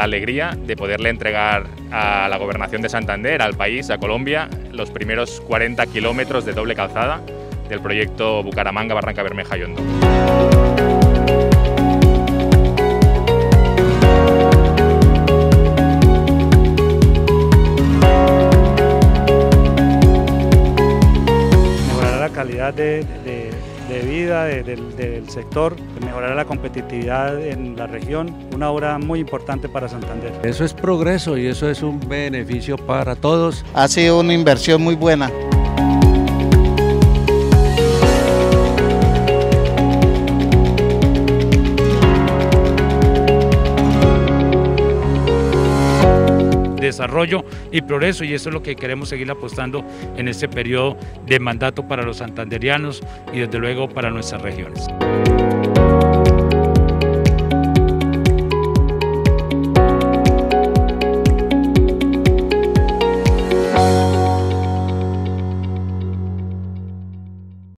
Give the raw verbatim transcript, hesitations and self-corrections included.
alegría de poderle entregar a la Gobernación de Santander, al país, a Colombia, los primeros cuarenta kilómetros de doble calzada del proyecto Bucaramanga-Barranca Bermeja-Yondo. Mejorará la calidad de, de, de vida de, de, del sector, mejorará la competitividad en la región, una obra muy importante para Santander. Eso es progreso y eso es un beneficio para todos. Ha sido una inversión muy buena. Desarrollo y progreso, y eso es lo que queremos seguir apostando en este periodo de mandato para los santanderianos y desde luego para nuestras regiones.